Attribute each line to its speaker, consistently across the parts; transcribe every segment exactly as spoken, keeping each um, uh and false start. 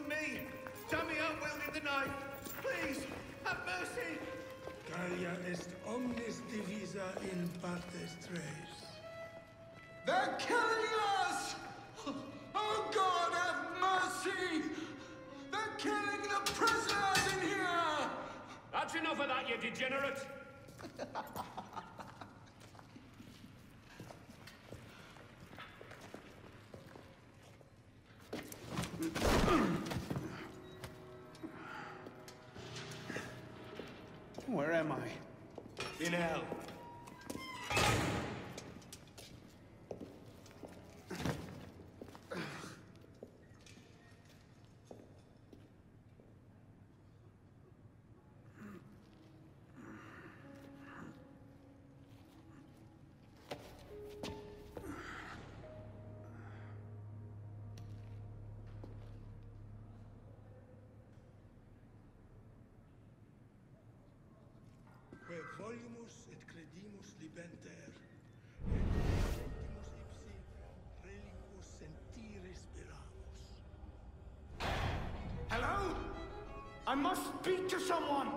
Speaker 1: me! Shut me up wielding the knife! Please, have mercy!
Speaker 2: Gallia est omnis divisa in partes tres.
Speaker 3: They're killing us! Oh God, have mercy! They're killing the prisoners in here!
Speaker 4: That's enough of that, you degenerate!
Speaker 5: Where am I?
Speaker 1: In hell.
Speaker 2: Que volumus et credimus libenter, et sentimus ipsi reliquos sentire speramus.
Speaker 3: Hello? I must speak to someone!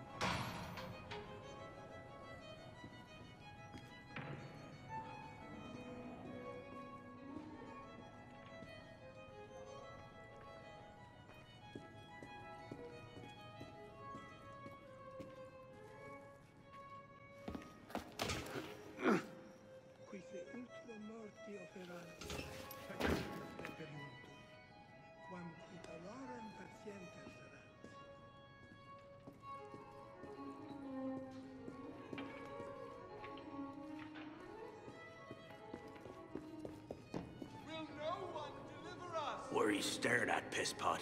Speaker 2: Quite ultima morti operant, faciamus deperiuntur, quam quitalorum patienter erat.
Speaker 3: Will no one deliver us?
Speaker 4: What are you staring at, pisspot?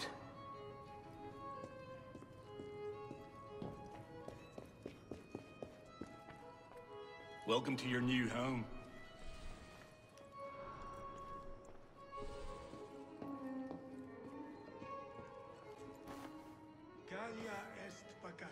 Speaker 4: Welcome to your new home.
Speaker 2: Gallia est pacata.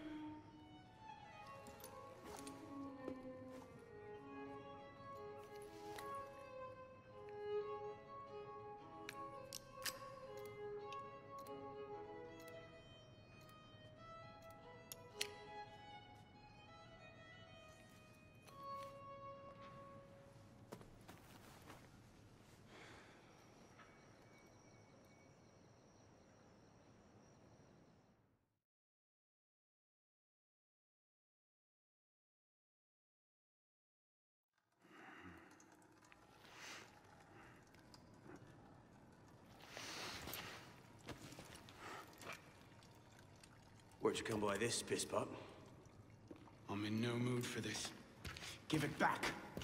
Speaker 4: Where'd you come by this, pisspot?
Speaker 5: I'm in no mood for this. Give it back.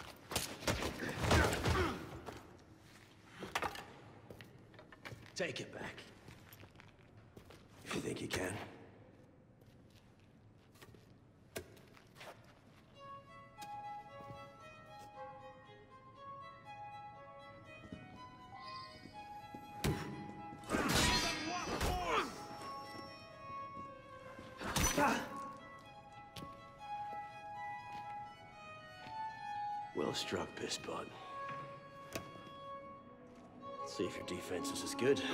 Speaker 4: Take it back. If you think you can. Well struck, pisspot. Let's see if your defense is as good.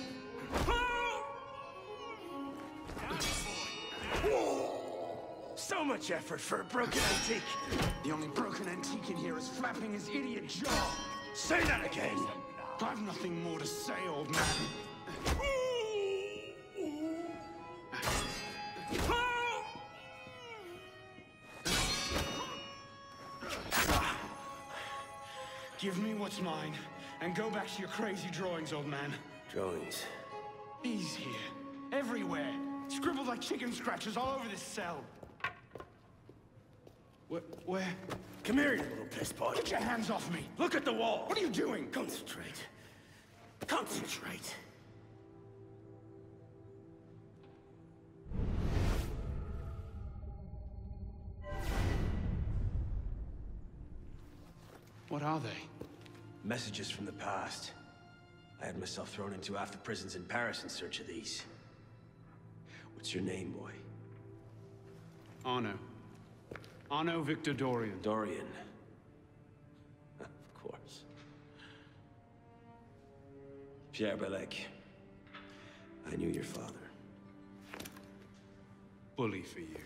Speaker 4: So much effort for a broken antique.
Speaker 5: The only broken antique in here is flapping his idiot jaw.
Speaker 4: Say that again!
Speaker 5: I've nothing more to say, old man. Give me what's mine, and go back to your crazy drawings, old man.
Speaker 4: Drawings.
Speaker 5: He's here. Everywhere. Scribbled like chicken scratches all over this cell. Where? Where?
Speaker 4: Come here, you little pisspot.
Speaker 5: Get your hands off me!
Speaker 4: Look at the wall!
Speaker 5: What are you doing?
Speaker 4: Concentrate. Concentrate.
Speaker 5: What are they?
Speaker 4: Messages from the past. I had myself thrown into half the prisons in Paris in search of these. What's your name, boy?
Speaker 5: Arno. Arno Victor Dorian.
Speaker 4: Dorian. Of course. Pierre Belec. I knew your father.
Speaker 5: Bully for you.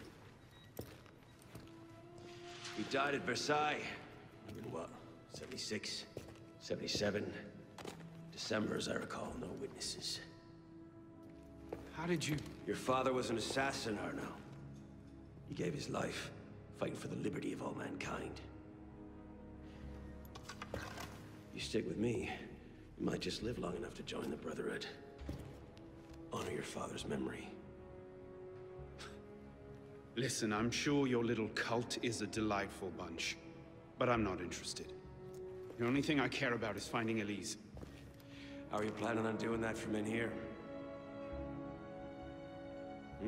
Speaker 4: He died at Versailles. In what? seventy-six? seventy-seven? December, as I recall, no witnesses.
Speaker 5: How did you...
Speaker 4: Your father was an assassin, Arno. He gave his life, fighting for the liberty of all mankind. You stick with me, you might just live long enough to join the Brotherhood. Honor your father's memory.
Speaker 5: Listen, I'm sure your little cult is a delightful bunch, but I'm not interested. The only thing I care about is finding Elise.
Speaker 4: How are you planning on doing that from in here? Hmm?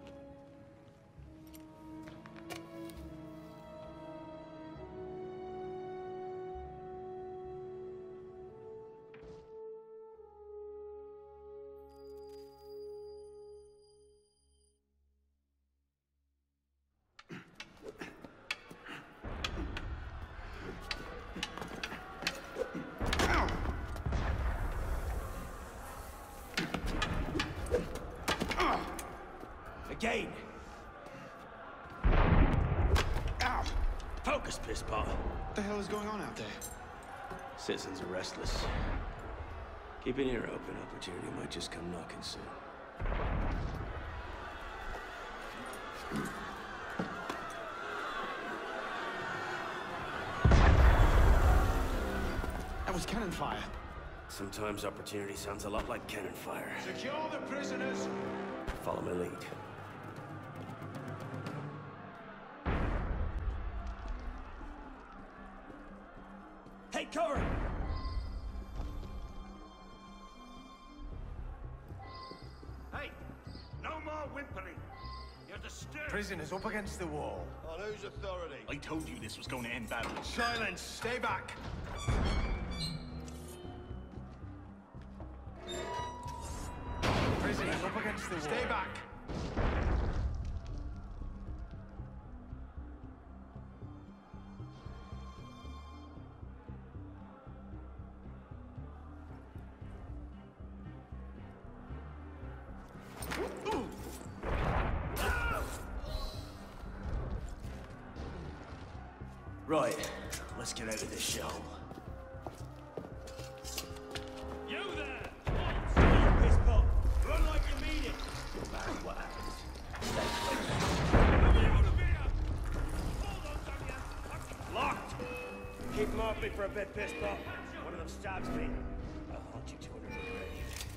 Speaker 4: Again! Ow! Focus, Pisspot!
Speaker 5: What the hell is going on out there?
Speaker 4: Citizens are restless. Keep an ear open. Opportunity might just come knocking soon.
Speaker 5: That was cannon fire.
Speaker 4: Sometimes opportunity sounds a lot like cannon fire.
Speaker 1: Secure the prisoners!
Speaker 4: Follow my lead. Take cover!
Speaker 1: Hey! No more whimpering! You're disturbed!
Speaker 3: Prisoners up against the wall.
Speaker 1: On whose authority?
Speaker 6: I told you this was going to end badly.
Speaker 3: Silence! Stay back! Prisoners up against the wall. Stay back!
Speaker 4: Right, let's get out of this shell.
Speaker 1: You there! Pisspot! Run like you mean it!
Speaker 4: No matter what happens.
Speaker 1: Come out of here! Hold on, Daniel!
Speaker 4: Locked! Keep them off me for a bit, Pisspot. One of them stabs me, I'll haunt you to another grave.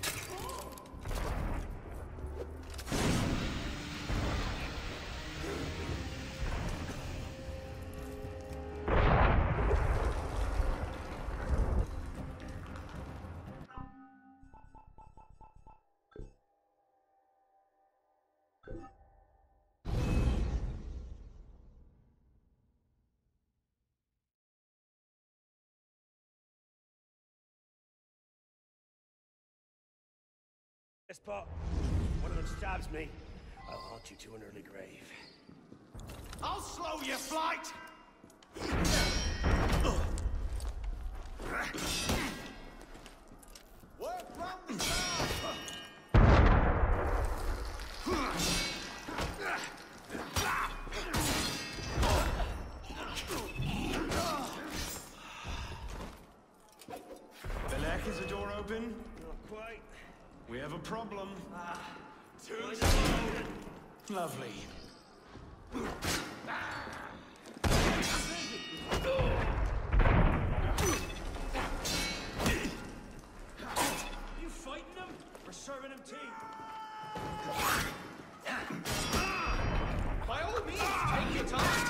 Speaker 4: Pisspot, one of them stabs me, I'll haunt you to an early grave.
Speaker 1: I'll slow your flight! Work from the start!
Speaker 5: Belek, is the door open?
Speaker 4: Not quite.
Speaker 5: We have a problem.
Speaker 4: Ah, too slow.
Speaker 5: Lovely.
Speaker 4: You fighting them? We're serving them tea.
Speaker 1: By all means, take your time!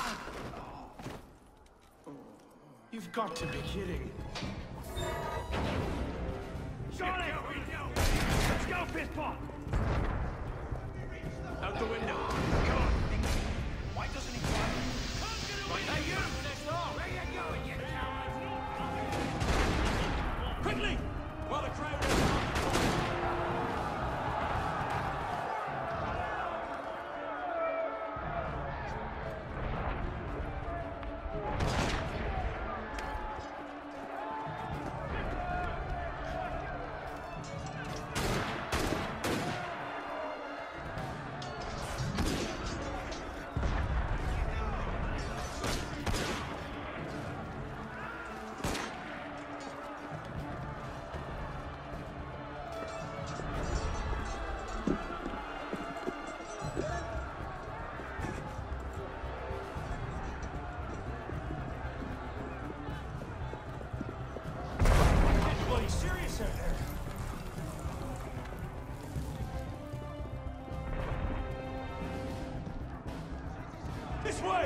Speaker 5: You've got to be kidding.
Speaker 1: Johnny! Let's go, Pisspot!
Speaker 4: Out the window.
Speaker 1: Come on! Why doesn't he try? Hey, you! Where you going, you coward?
Speaker 4: Quickly! While the crowd is...
Speaker 1: This way!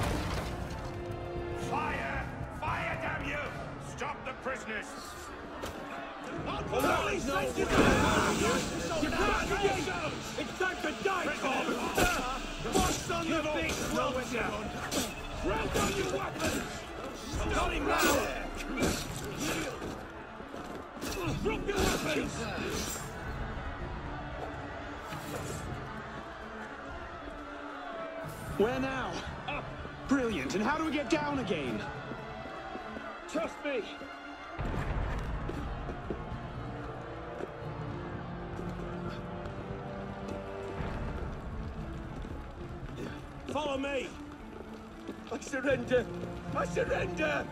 Speaker 1: Fire! Fire, damn you! Stop the prisoners!
Speaker 3: It's time to die, Cobb! Bust on the big closer! Throw down your weapons! Got him now! Drop your weapons!
Speaker 5: Where now? Up! Brilliant, and how do we get down again?
Speaker 3: Trust me! Follow me! I surrender! I surrender!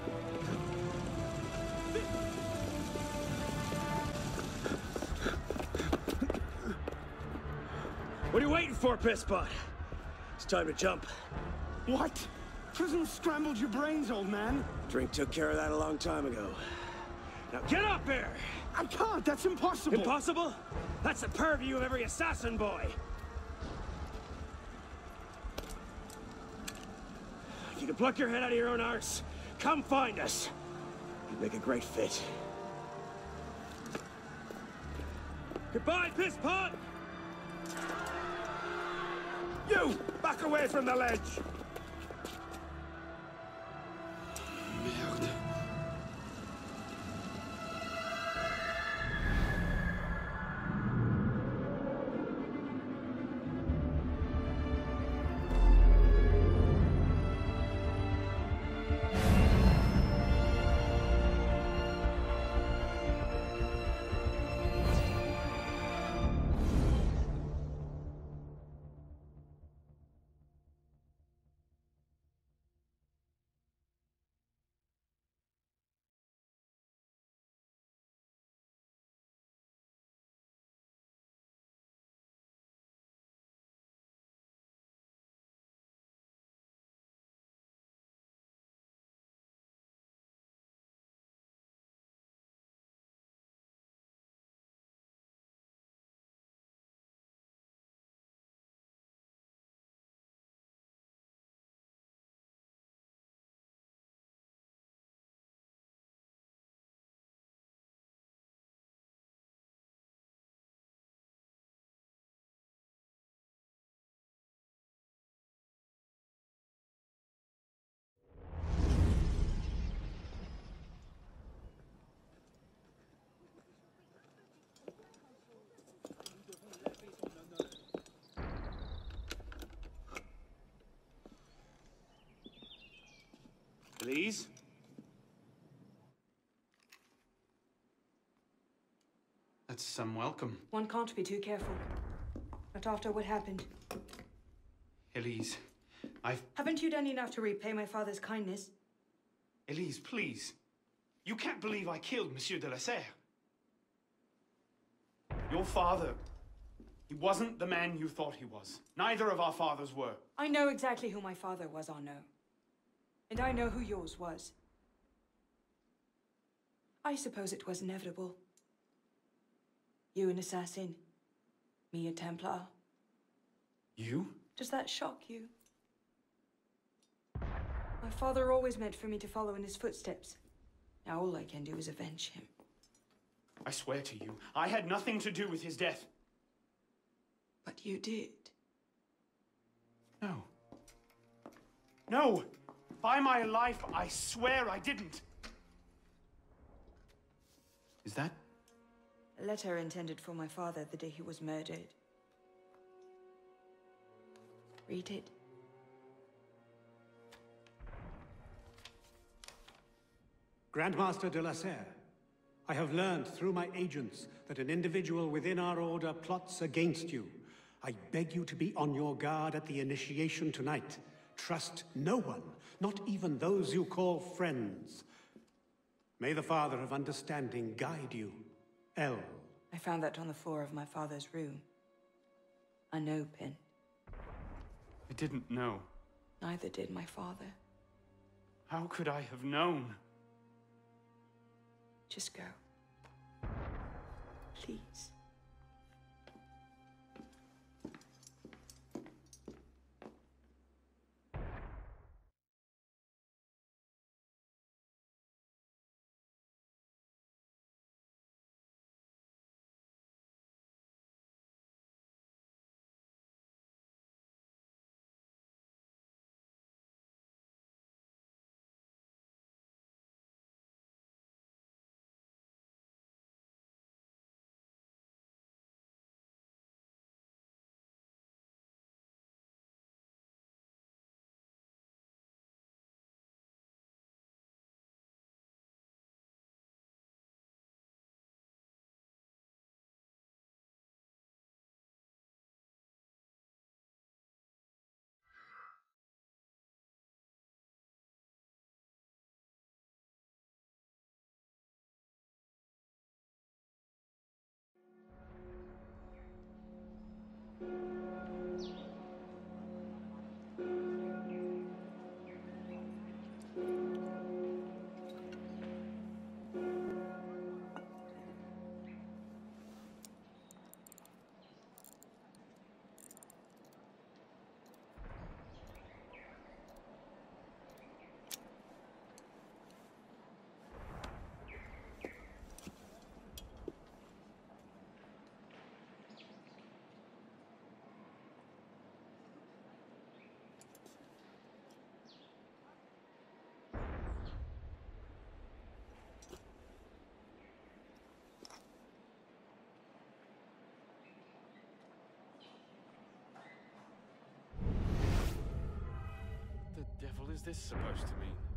Speaker 3: What are you waiting for, Pisspot? It's time to jump.
Speaker 5: What? Prison scrambled your brains, old man.
Speaker 3: Drink took care of that a long time ago. Now get up here!
Speaker 5: I can't, that's impossible.
Speaker 3: Impossible? That's the purview of every assassin boy. If you can pluck your head out of your own arse, come find us. You'd make a great fit. Goodbye, Pisspot! You! Back away from the ledge!
Speaker 5: Merde. Please? That's some welcome.
Speaker 7: One can't be too careful. Not after what happened.
Speaker 5: Elise, I've...
Speaker 7: Haven't you done enough to repay my father's kindness?
Speaker 5: Elise, please. You can't believe I killed Monsieur de la Serre. Your father, he wasn't the man you thought he was. Neither of our fathers were.
Speaker 7: I know exactly who my father was, Arnaud. And I know who yours was. I suppose it was inevitable. You an assassin, me a Templar.
Speaker 5: You?
Speaker 7: Does that shock you? My father always meant for me to follow in his footsteps. Now all I can do is avenge him.
Speaker 5: I swear to you, I had nothing to do with his death.
Speaker 7: But you did.
Speaker 5: No. No! By my life, I swear I didn't. Is that?
Speaker 7: A letter intended for my father the day he was murdered. Read it.
Speaker 8: Grandmaster de la Serre, I have learned through my agents that an individual within our order plots against you. I beg you to be on your guard at the initiation tonight. Trust no one, not even those you call friends. May the Father of Understanding guide you. L.
Speaker 7: I found that on the floor of my father's room. A no pin.
Speaker 5: I didn't know.
Speaker 7: Neither did my father.
Speaker 5: How could I have known?
Speaker 7: Just go. Please.
Speaker 9: is this supposed to mean?